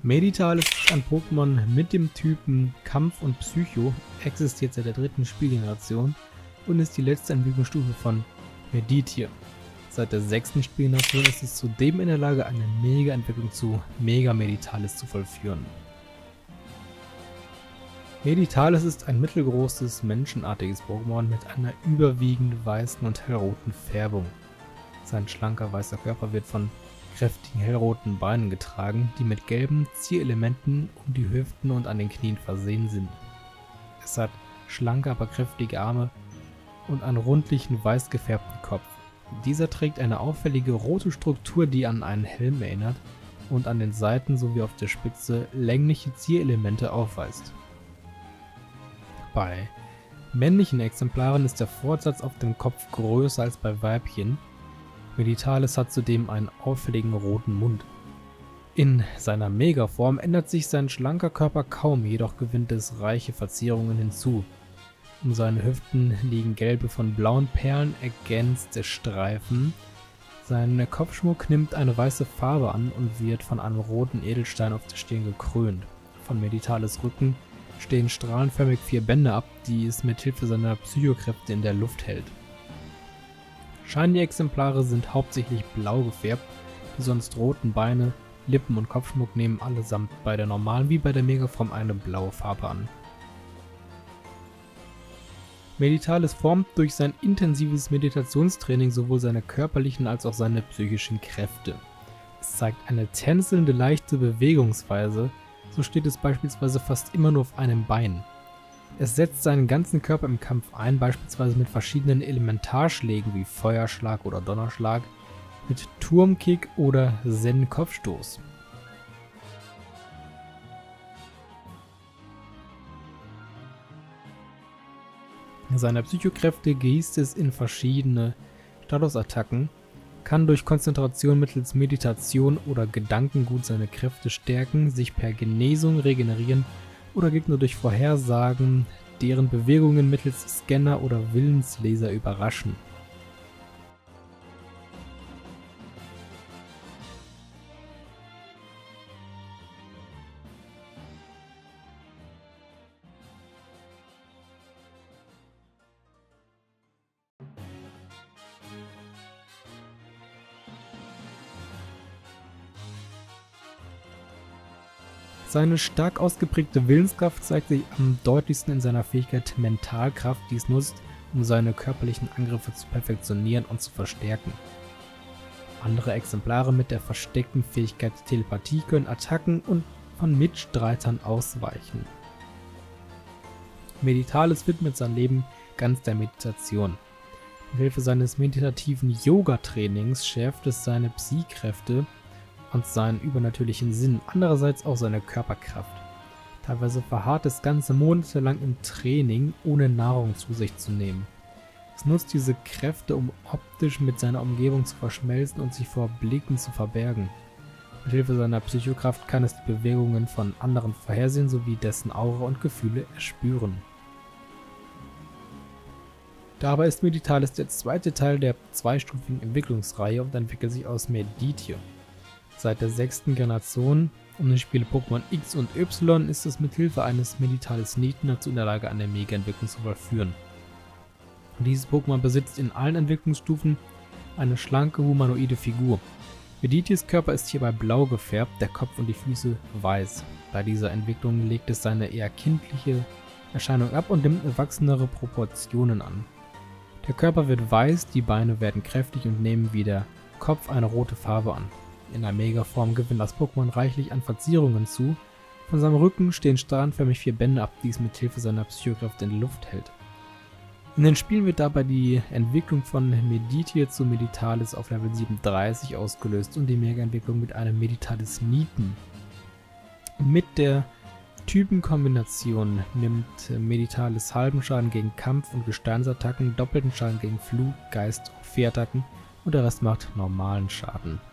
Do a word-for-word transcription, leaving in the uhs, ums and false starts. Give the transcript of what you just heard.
Meditalis ist ein Pokémon mit dem Typen Kampf und Psycho, existiert seit der dritten Spielgeneration und ist die letzte Entwicklungsstufe von Meditite. Seit der sechsten Spielgeneration ist es zudem in der Lage, eine Mega-Entwicklung zu Mega Meditalis zu vollführen. Meditalis ist ein mittelgroßes, menschenartiges Pokémon mit einer überwiegend weißen und hellroten Färbung. Sein schlanker weißer Körper wird von kräftigen hellroten Beinen getragen, die mit gelben Zierelementen um die Hüften und an den Knien versehen sind. Es hat schlanke, aber kräftige Arme und einen rundlichen, weiß gefärbten Kopf. Dieser trägt eine auffällige rote Struktur, die an einen Helm erinnert und an den Seiten sowie auf der Spitze längliche Zierelemente aufweist. Bei männlichen Exemplaren ist der Fortsatz auf dem Kopf größer als bei Weibchen. Meditalis hat zudem einen auffälligen roten Mund. In seiner Megaform ändert sich sein schlanker Körper kaum, jedoch gewinnt es reiche Verzierungen hinzu. Um seine Hüften liegen gelbe von blauen Perlen ergänzte Streifen. Sein Kopfschmuck nimmt eine weiße Farbe an und wird von einem roten Edelstein auf der Stirn gekrönt. Von Meditalis Rücken stehen strahlenförmig vier Bänder ab, die es mit Hilfe seiner Psychokräfte in der Luft hält. Shiny-Exemplare sind hauptsächlich blau gefärbt, die sonst roten Beine, Lippen und Kopfschmuck nehmen allesamt bei der normalen wie bei der Megaform eine blaue Farbe an. Meditalis formt durch sein intensives Meditationstraining sowohl seine körperlichen als auch seine psychischen Kräfte. Es zeigt eine tänzelnde, leichte Bewegungsweise, so steht es beispielsweise fast immer nur auf einem Bein. Es setzt seinen ganzen Körper im Kampf ein, beispielsweise mit verschiedenen Elementarschlägen wie Feuerschlag oder Donnerschlag, mit Turmkick oder Zen-Kopfstoß. Seine Psychokräfte gießt es in verschiedene Statusattacken, kann durch Konzentration mittels Meditation oder Gedankengut seine Kräfte stärken, sich per Genesung regenerieren oder Gegner durch Vorhersagen deren Bewegungen mittels Scanner oder Willensleser überraschen. Seine stark ausgeprägte Willenskraft zeigt sich am deutlichsten in seiner Fähigkeit Mentalkraft, die es nutzt, um seine körperlichen Angriffe zu perfektionieren und zu verstärken. Andere Exemplare mit der versteckten Fähigkeit Telepathie können Attacken und von Mitstreitern ausweichen. Meditalis widmet sein Leben ganz der Meditation. Mit Hilfe seines meditativen Yoga-Trainings schärft es seine Psi-Kräfte und seinen übernatürlichen Sinn, andererseits auch seine Körperkraft. Teilweise verharrt es ganze Monate lang im Training, ohne Nahrung zu sich zu nehmen. Es nutzt diese Kräfte, um optisch mit seiner Umgebung zu verschmelzen und sich vor Blicken zu verbergen. Mit Hilfe seiner Psychokraft kann es die Bewegungen von anderen vorhersehen sowie dessen Aura und Gefühle erspüren. Dabei ist Meditalis der zweite Teil der zweistufigen Entwicklungsreihe und entwickelt sich aus Meditite. Seit der sechsten Generation um den Spiele Pokémon X und Y ist es mit Hilfe eines Meditalis Nieten dazu in der Lage, eine Mega-Entwicklung zu vollführen. Dieses Pokémon besitzt in allen Entwicklungsstufen eine schlanke humanoide Figur. Meditites Körper ist hierbei blau gefärbt, der Kopf und die Füße weiß. Bei dieser Entwicklung legt es seine eher kindliche Erscheinung ab und nimmt erwachsenere Proportionen an. Der Körper wird weiß, die Beine werden kräftig und nehmen wie der Kopf eine rote Farbe an. In der Megaform gewinnt das Pokémon reichlich an Verzierungen zu. Von seinem Rücken stehen strahlenförmig vier Bänder ab, die es mit Hilfe seiner Psychokräfte in die Luft hält. In den Spielen wird dabei die Entwicklung von Meditite zu Meditalis auf Level siebenunddreißig ausgelöst und die Mega-Entwicklung mit einem Meditalis Nieten. Mit der Typenkombination nimmt Meditalis halben Schaden gegen Kampf- und Gesteinsattacken, doppelten Schaden gegen Flug-, Geist- und Fee-Attacken und der Rest macht normalen Schaden.